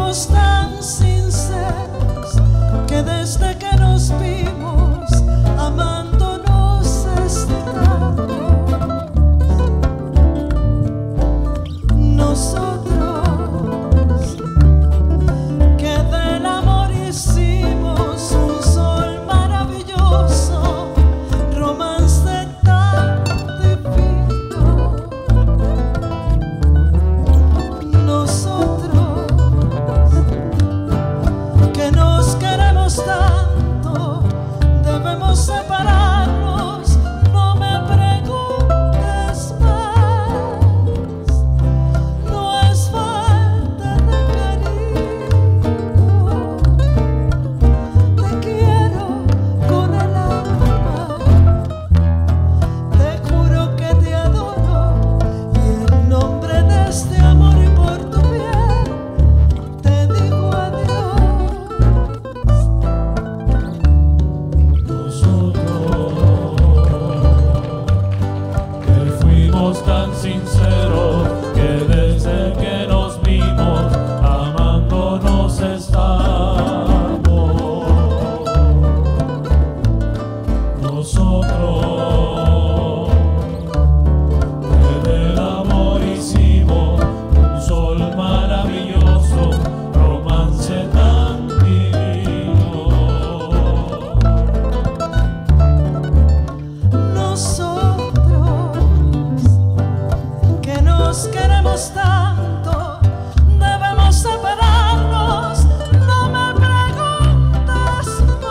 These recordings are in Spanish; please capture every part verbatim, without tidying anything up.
fuimos tan sinceros que desde que nos vimos amándonos estamos. Nosotros que del amor hicimos un sol maravilloso, romance tan divino. Nosotros que nos queremos tanto, debemos separarnos. No me preguntes más, no es falta de cariño. Te quiero con el alma, te juro que te adoro, y en nombre de este amor y por tu bien te digo adiós. Que fuimos tan sinceros que desde que nos vimos amándonos estamos. Nosotros que del amor hicimos un sol maravilloso, romance tan divino. Nosotros que nos queremos tanto, debemos separarnos. No me preguntes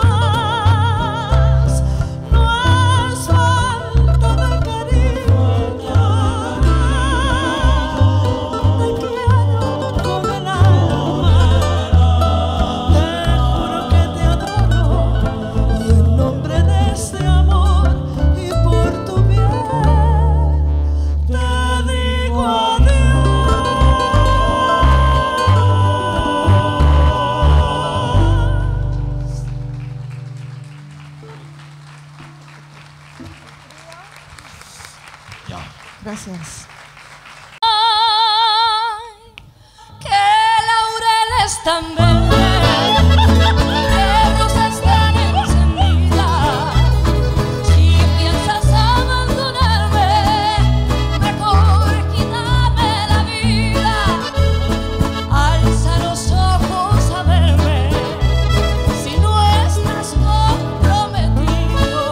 más, no es falta de cariño. Te quiero con el alma, te juro que te adoro, y en nombre de este amor y por tu bien te digo adiós. Gracias. Que laureles tan verdes, que rosas tan encendidas. Si piensas abandonarme, mejor quítame la vida. Alza los ojos a verme, si no estás comprometido.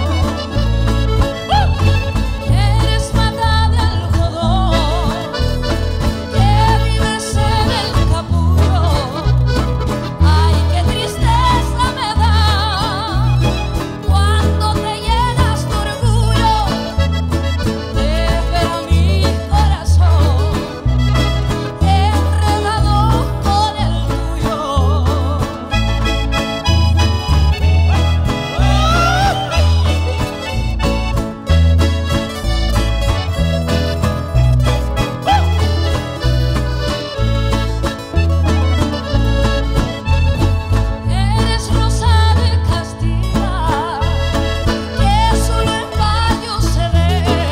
Eres mata de algodón, que vives en el capullo. Ay, qué tristeza me da cuando te llenas de orgullo de ver a mi corazón enredado con el tuyo. Eres rosa de Castilla, que solo en fallos se ve.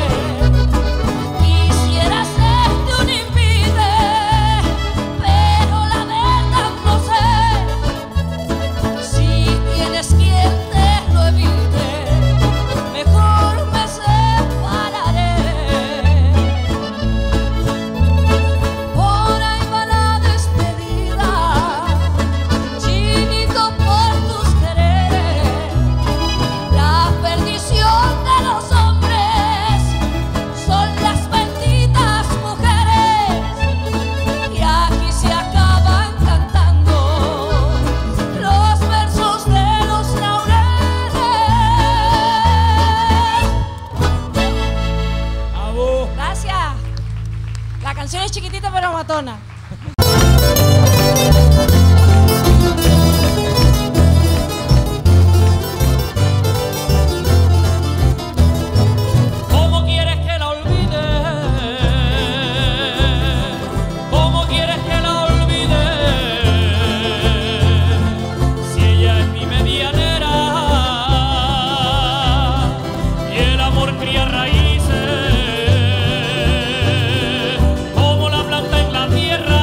Quisiera serte un invite, pero la verdad no sé si tienes quien te lo evite. Mejor me separaré. Por ahí va la despedida, chinito por tus quereres. La perdición de los hombres son las benditas mujeres, y aquí se acaban cantando los versos de los laureles. Gracias. La canción es chiquitita pero matona. ¿Cómo quieres que la olvide? ¿Cómo quieres que la olvide? Si ella es mi medianera y el amor cría raíces como la planta en la tierra.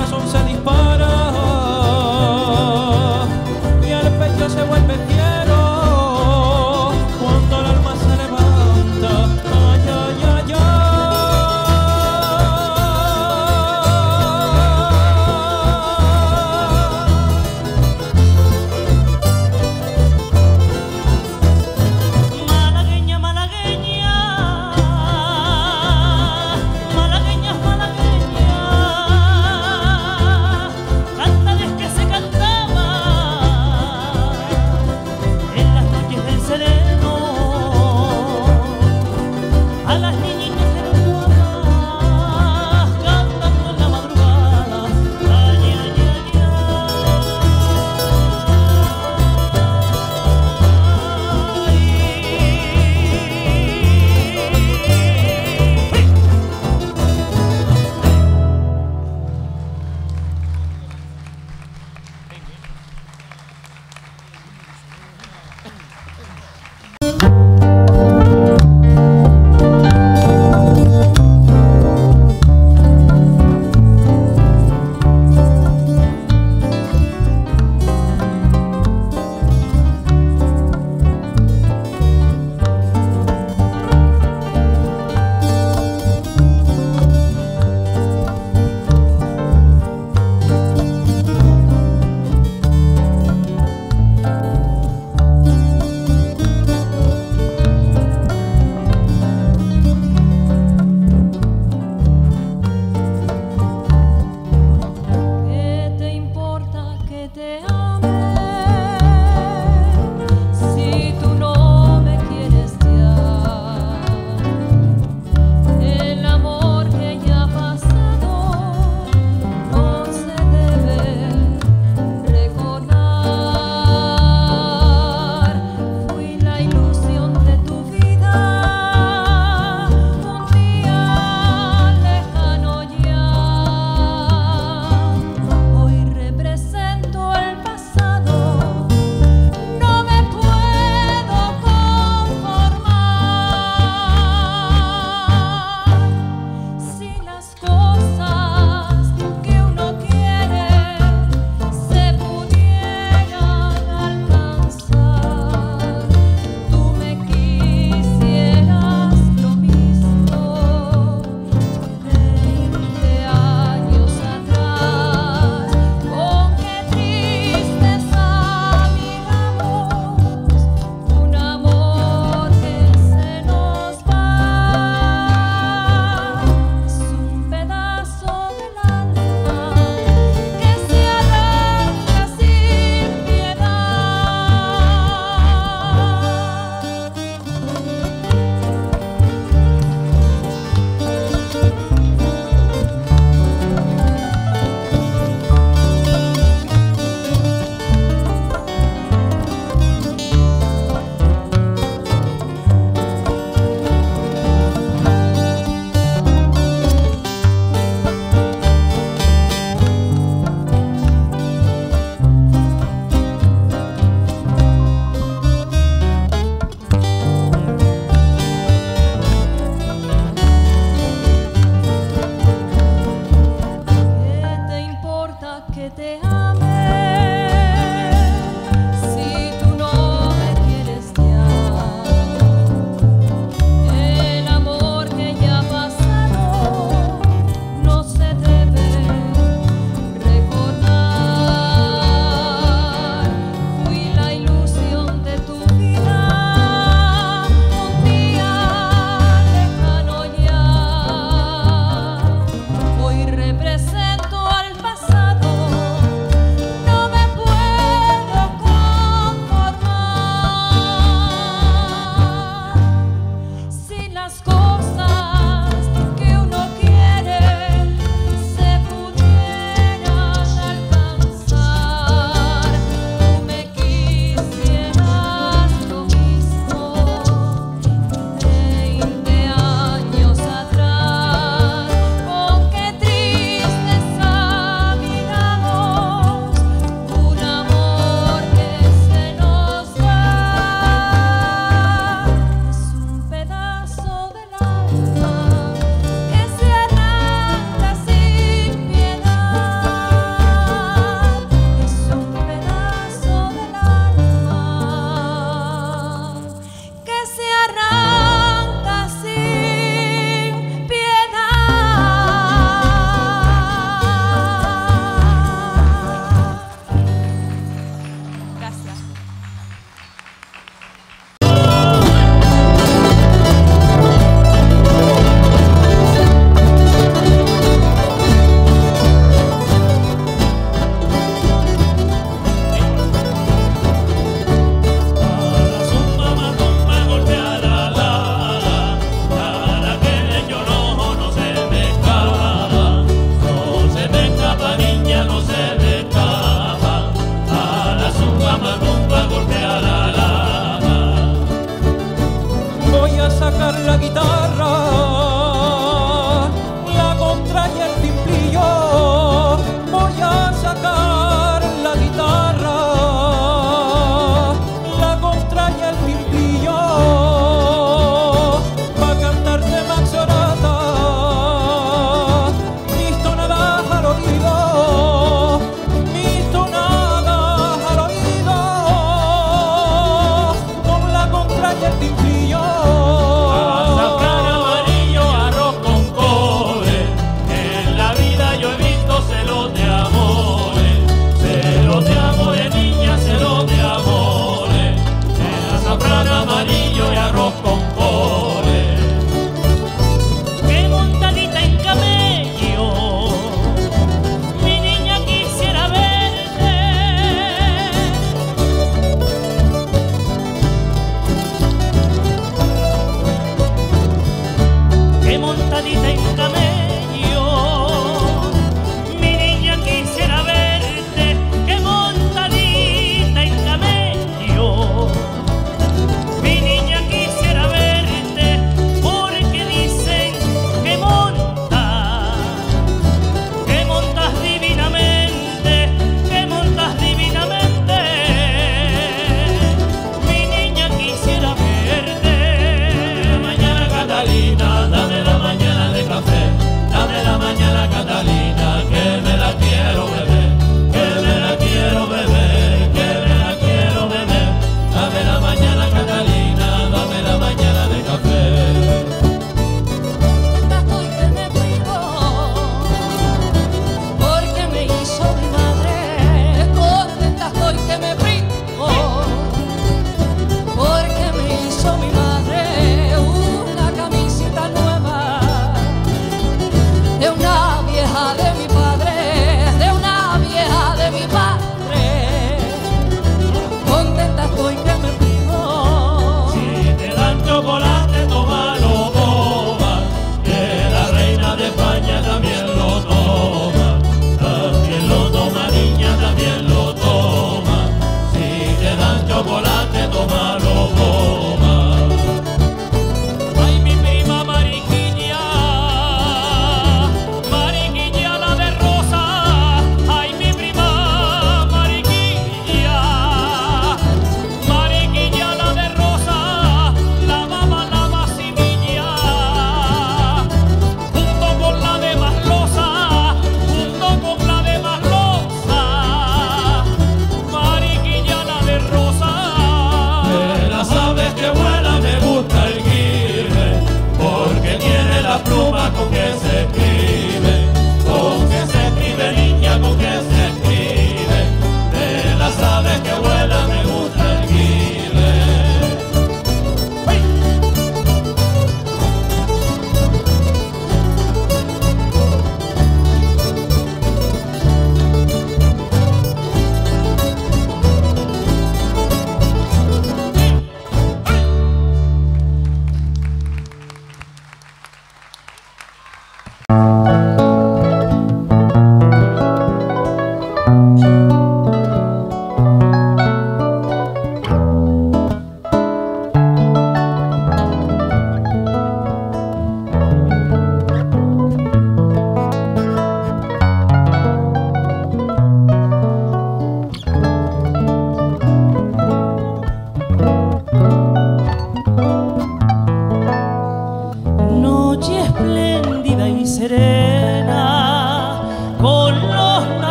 corazón se dispara y el pecho se vuelve fiero cuando el alma se levanta. Ay, ay, ay, ay. Malagueña, malagueña, malagueña, malagueña, cantares que se cantaban en las noches del sereno a las niñitas de los guapas cantando en la madrugada. Ay, ay, ay, ¿qué te importa que te ame si tú no me quieres ya? El amor que ya ha pasado no se debe recordar. Fui la ilusión de tu vida, un día lejano ya. Hoy represento el pasado, no me puedo conformar. Si las cosas que uno quiere se pudieran alcanzar, tú me quisieras lo mismo. Veinte años atrás, con qué tristeza miramos un amor que se nos va. Es un pedazo del alma que se arranca sin ¿qué te importa que te ame si tú no me quieres ya? El amor que ya ha pasado no se debe recordar. Fui la ilusión de tu vida, un día lejano ya. Hoy represento al pasado,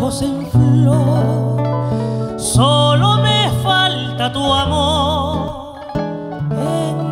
campos en flor, solo me falta tu amor. En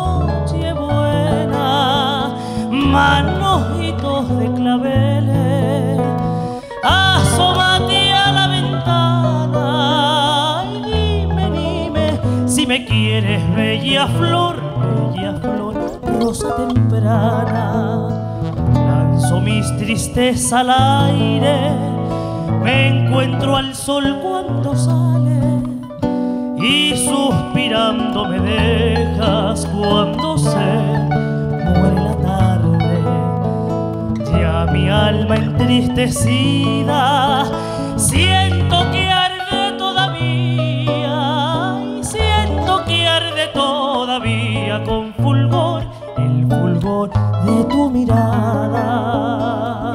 Nochebuena, manojitos de claveles, asómate a la ventana y dime, dime si me quieres, bella flor, bella flor, rosa temprana. Lanzo mis tristezas al aire, me encuentro al sol cuando sale y suspirando me dejas cuando se muere la tarde. Ya mi alma entristecida siento que arde todavía, y siento que arde todavía con fulgor, el fulgor de tu mirada.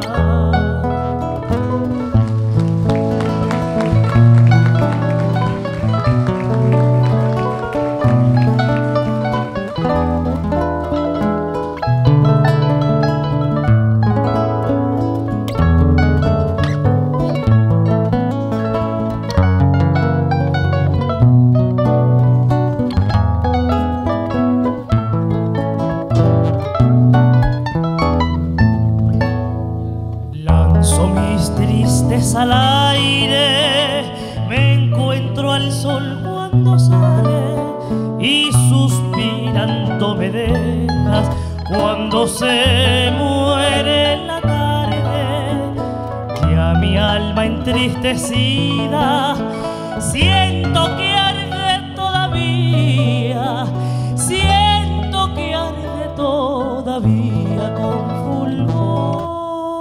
Al aire, me encuentro al sol cuando sale y suspirando me dejas cuando se muere la tarde. Ya mi alma entristecida siento que arde todavía, siento que arde todavía con fulgor.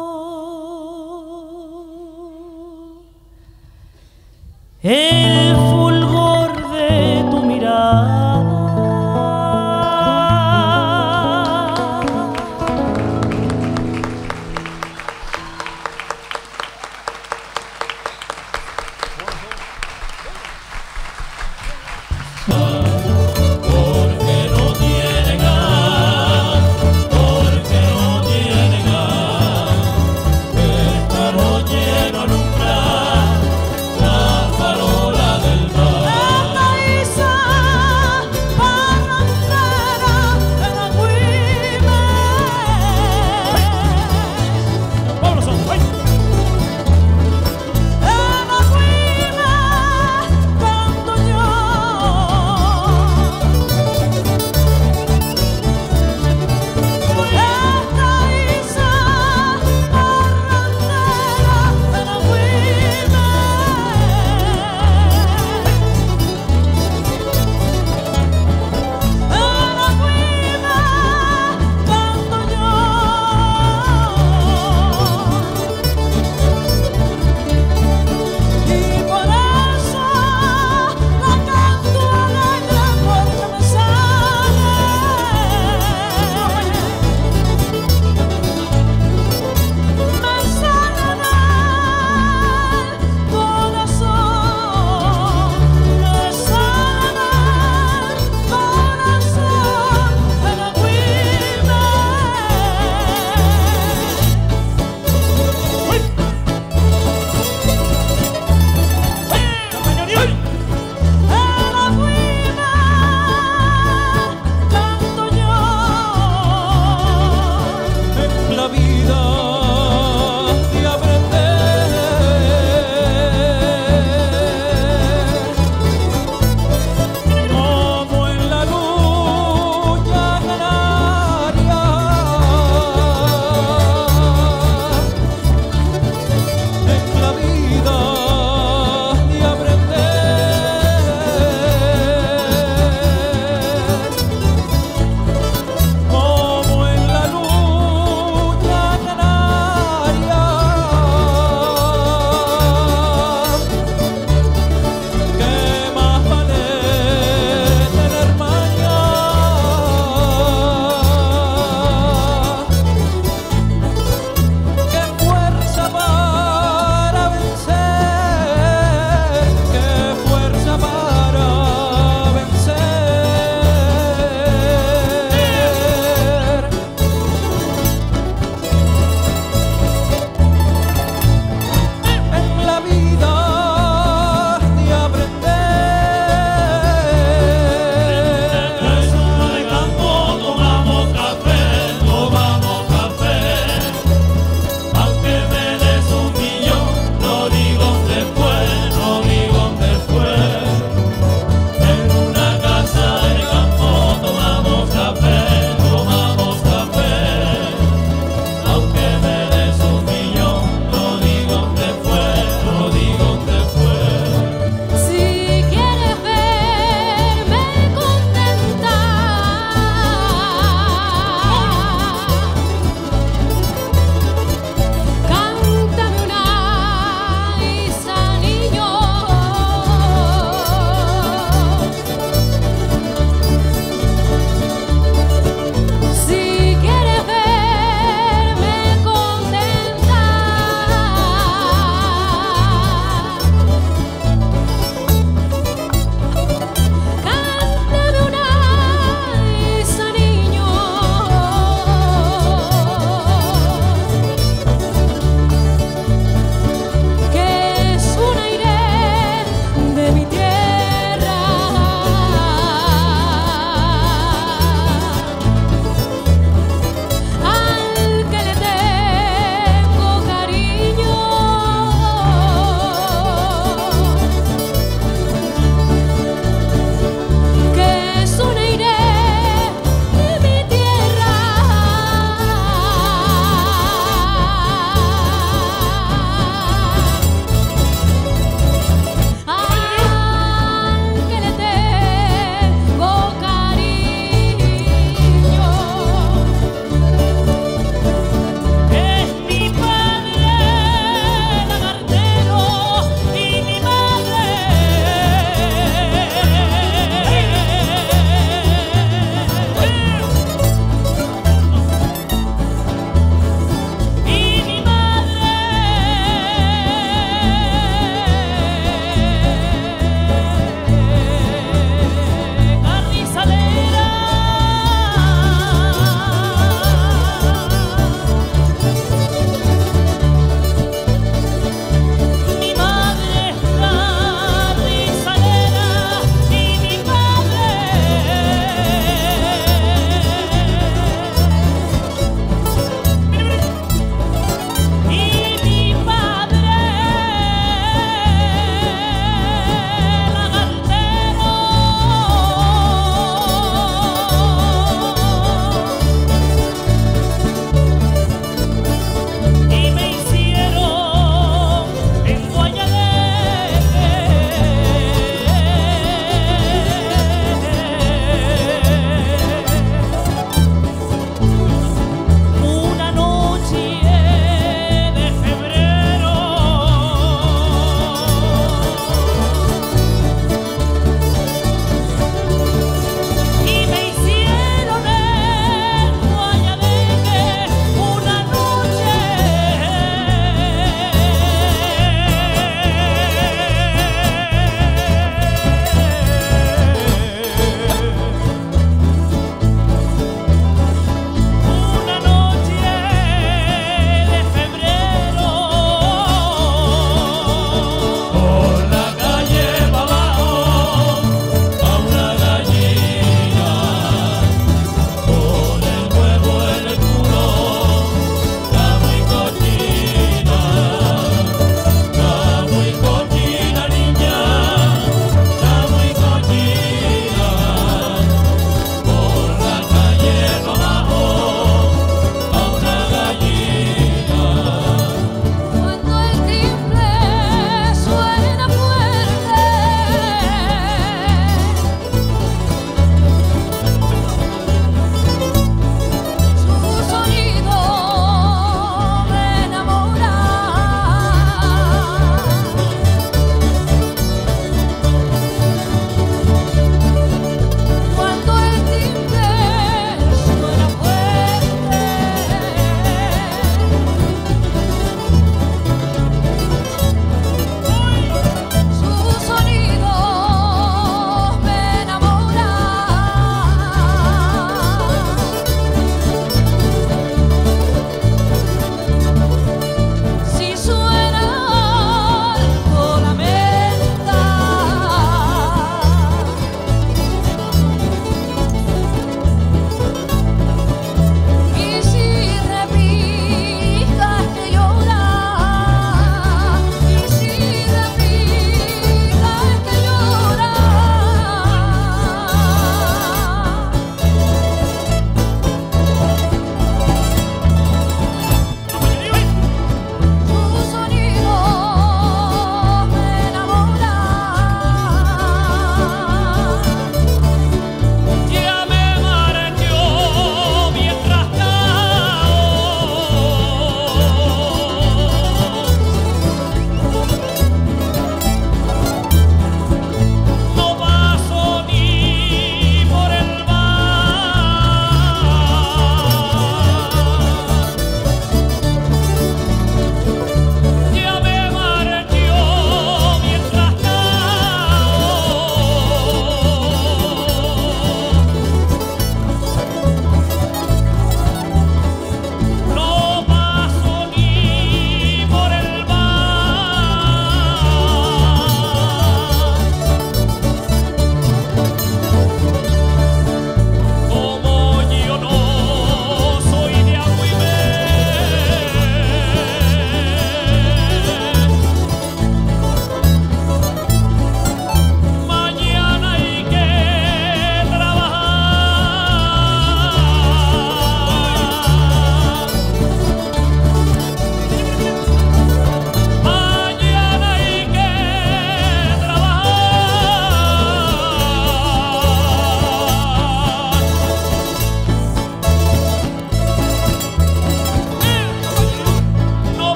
El fulgor de tu mirada. Oh